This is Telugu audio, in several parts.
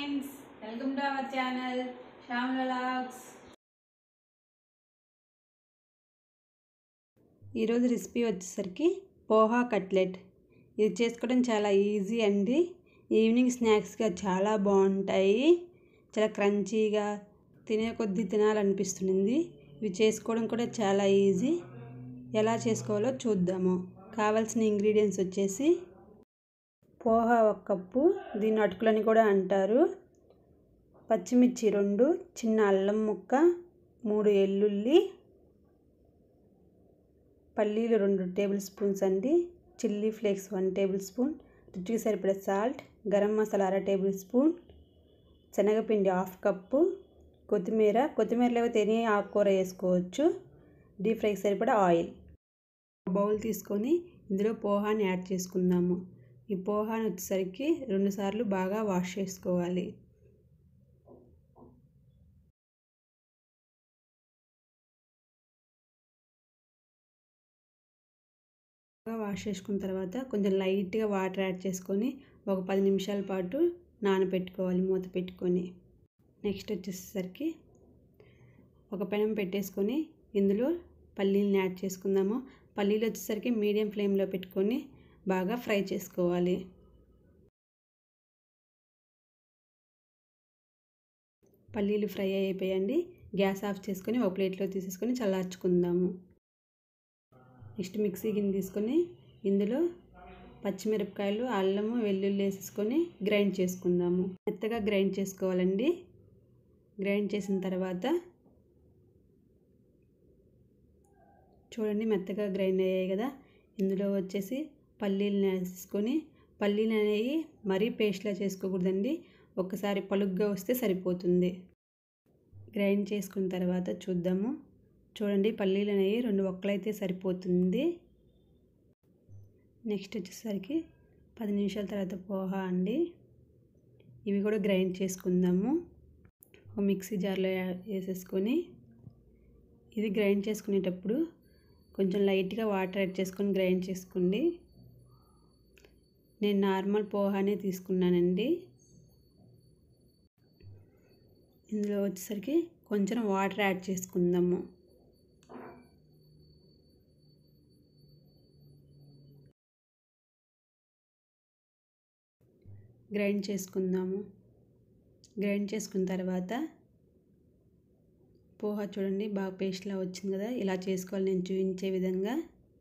friends, welcome to our channel Shamla Vlogs. ఈరోజు రెసిపీ వచ్చేసరికి పోహా కట్లెట్. ఇది చేసుకోవడం చాలా ఈజీ అండి. ఈవినింగ్ స్నాక్స్గా చాలా బాగుంటాయి. చాలా క్రంచీగా తినే కొద్దీ తినాలనిపిస్తుంది. ఇవి చేసుకోవడం కూడా చాలా ఈజీ. ఎలా చేసుకోవాలో చూద్దాము. కావాల్సిన ఇంగ్రీడియంట్స్ వచ్చేసి పోహా 1 కప్పు, దీన్ని అటుకులని కూడా అంటారు, పచ్చిమిర్చి 2, చిన్న అల్లం ముక్క, 3 ఎల్లుల్లి, పల్లీలు 2 టేబుల్ స్పూన్స్ అండి, చిల్లీ ఫ్లేక్స్ 1 టేబుల్ స్పూన్, రుచికి సరిపడే salt, garam masala 1/2 tablespoon, శనగపిండి 1/2 కప్పు, కొత్తిమీర లేకపోతే ఎనీ ఆకుకూర వేసుకోవచ్చు, డీప్ ఫ్రైకి సరిపడా ఆయిల్. బౌల్ తీసుకొని ఇందులో పోహాని యాడ్ చేసుకుందాము. ఈ పోహాని వచ్చేసరికి 2 సార్లు బాగా వాష్ చేసుకోవాలి. వాష్ చేసుకున్న తర్వాత కొంచెం లైట్గా వాటర్ యాడ్ చేసుకొని ఒక 10 నిమిషాల పాటు నానబెట్టుకోవాలి మూత పెట్టుకొని. నెక్స్ట్ వచ్చేసరికి ఒక పెనం పెట్టేసుకొని ఇందులో పల్లీలను యాడ్ చేసుకుందాము. పల్లీలు వచ్చేసరికి మీడియం ఫ్లేమ్లో పెట్టుకొని బాగా ఫ్రై చేసుకోవాలి. పల్లీలు ఫ్రై అయిపోయాయండి. గ్యాస్ ఆఫ్ చేసుకొని ఒక ప్లేట్లో తీసేసుకొని చల్లార్చుకుందాము. నెక్స్ట్ మిక్సీ గిన్నె తీసుకొని ఇందులో పచ్చిమిరపకాయలు, అల్లము, వెల్లుల్లి వేసేసుకొని గ్రైండ్ చేసుకుందాము. మెత్తగా గ్రైండ్ చేసుకోవాలండి. గ్రైండ్ చేసిన తర్వాత చూడండి మెత్తగా గ్రైండ్ అయ్యాయి కదా. ఇందులో వచ్చేసి పల్లీలను వేసేసుకొని, పల్లీలు అనేవి మరీ పేస్ట్లా చేసుకోకూడదండి, ఒక్కసారి పలుగ్గా వస్తే సరిపోతుంది. గ్రైండ్ చేసుకున్న తర్వాత చూద్దాము. చూడండి పల్లీలు అనేవి 2 ఒక్కలైతే సరిపోతుంది. నెక్స్ట్ వచ్చేసరికి 10 నిమిషాల తర్వాత పోహా అండి, ఇవి కూడా గ్రైండ్ చేసుకుందాము. ఒక మిక్సీ జార్లో వేసేసుకొని ఇది గ్రైండ్ చేసుకునేటప్పుడు కొంచెం లైట్గా వాటర్ యాడ్ చేసుకొని గ్రైండ్ చేసుకోండి. నేను నార్మల్ పోహానే తీసుకున్నానండి. ఇందులో వచ్చేసరికి కొంచెం వాటర్ యాడ్ చేసుకుందాము. గ్రైండ్ చేసుకుందాము. గ్రైండ్ చేసుకున్న తర్వాత పోహా చూడండి బాగా పేస్ట్లా వచ్చింది కదా. ఇలా చేసుకోవాలి నేను చూపించే విధంగా.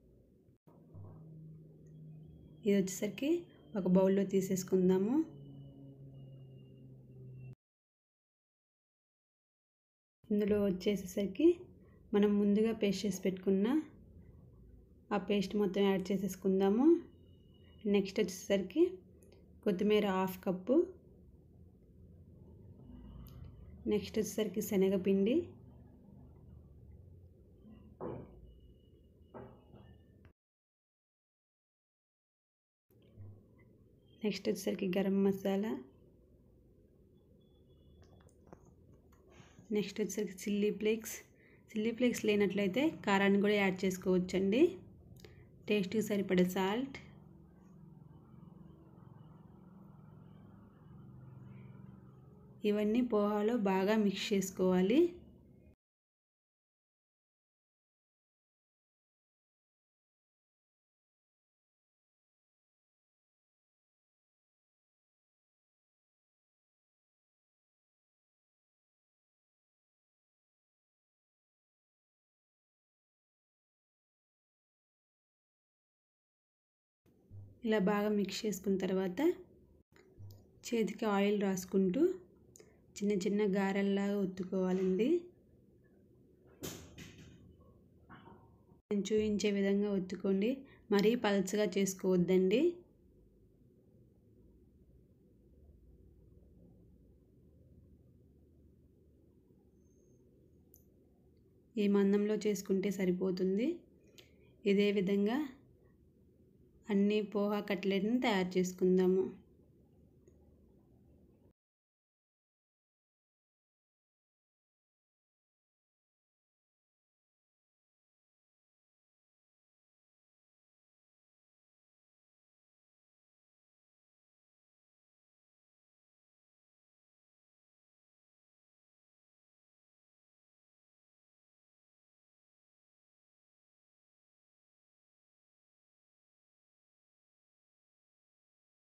ఇది వచ్చేసరికి ఒక బౌల్లో తీసేసుకుందాము. ఇందులో వచ్చేసేసరికి మనం ముందుగా పేస్ట్ చేసి పెట్టుకున్న ఆ పేస్ట్ మొత్తం యాడ్ చేసేసుకుందాము. నెక్స్ట్ వచ్చేసరికి కొత్తిమీర 1/2 కప్పు, నెక్స్ట్ వచ్చేసరికి శనగపిండి, నెక్స్ట్ వచ్చేసరికి గరం మసాలా, నెక్స్ట్ వచ్చేసరికి చిల్లీ ఫ్లేక్స్ లేనట్లయితే కారాన్ని కూడా యాడ్ చేసుకోవచ్చండి. టేస్ట్కి సరిపడే సాల్ట్, ఇవన్నీ పోహాలో బాగా మిక్స్ చేసుకోవాలి. ఇలా బాగా మిక్స్ చేసుకున్న తర్వాత చేతికి ఆయిల్ రాసుకుంటూ చిన్న చిన్న గారెల్లాగా ఒత్తుకోవాలండి. నేను చూపించే విధంగా ఒత్తుకోండి, మరీ పల్చగా చేసుకోవద్దండి. ఈ మందంలో చేసుకుంటే సరిపోతుంది. ఇదే విధంగా అన్ని పోహా కట్లెట్ని తయారు చేసుకుందాము.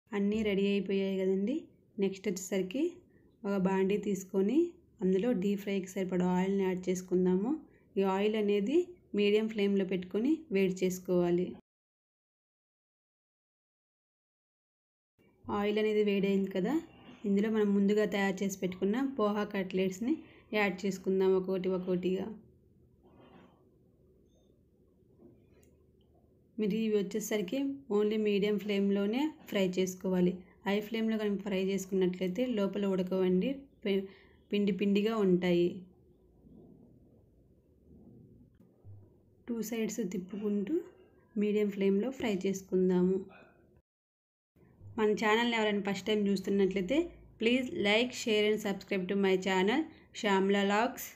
అన్నీ రెడీ అయిపోయాయి కదండి. నెక్స్ట్ వచ్చేసరికి ఒక బాండీ తీసుకొని అందులో డీప్ ఫ్రైకి సరిపడా ఆయిల్ని యాడ్ చేసుకుందాము. ఈ ఆయిల్ అనేది మీడియం ఫ్లేమ్లో పెట్టుకొని వేడి చేసుకోవాలి. ఆయిల్ అనేది వేడైంది కదా, ఇందులో మనం ముందుగా తయారు చేసి పెట్టుకున్న పోహా కట్లెట్స్ని యాడ్ చేసుకుందాం ఒక్కొక్కటిగా. మీరు ఇవి వచ్చేసరికి ఓన్లీ మీడియం ఫ్లేమ్లోనే ఫ్రై చేసుకోవాలి. హై ఫ్లేమ్లో కనుక ఫ్రై చేసుకున్నట్లయితే లోపల ఉడకవండి, పిండి పిండిగా ఉంటాయి. 2 సైడ్స్ తిప్పుకుంటూ మీడియం ఫ్లేమ్లో ఫ్రై చేసుకుందాము. మన ఛానల్ని ఎవరైనా ఫస్ట్ టైం చూస్తున్నట్లయితే please like, share and subscribe to my channel Shamla vlogs.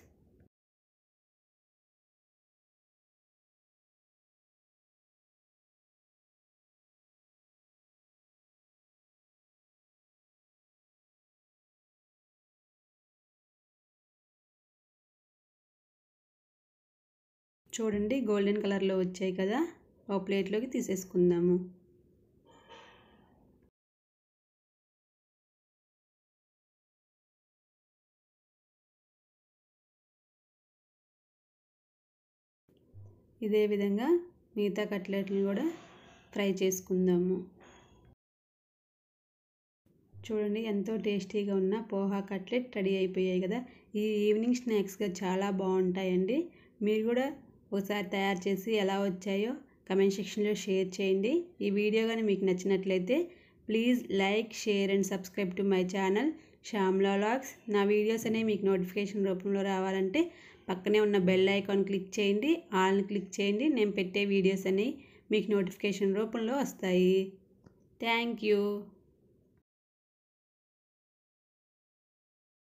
చూడండి గోల్డెన్ కలర్లో వచ్చాయి కదా, ఒక ప్లేట్లోకి తీసేసుకుందాము. ఇదే విధంగా మిగతా కట్లెట్లను కూడా ఫ్రై చేసుకుందాము. చూడండి ఎంతో టేస్టీగా ఉన్న పోహా కట్లెట్ రెడీ అయిపోయాయి కదా. ఈ ఈవినింగ్ స్నాక్స్గా చాలా బాగుంటాయండి. మీరు కూడా ఒకసారి తయారు చేసి ఎలా వచ్చాయో కమెంట్ సెక్షన్లో షేర్ చేయండి. ఈ వీడియో కానీ మీకు నచ్చినట్లయితే please like, share and subscribe to my channel Shamla vlogs. నా వీడియోస్ అనేవి మీకు నోటిఫికేషన్ రూపంలో రావాలంటే పక్కనే ఉన్న బెల్ ఐకాన్ క్లిక్ చేయండి, ఆల్ని క్లిక్ చేయండి. నేను పెట్టే వీడియోస్ అనేవి మీకు నోటిఫికేషన్ రూపంలో వస్తాయి. Thank you.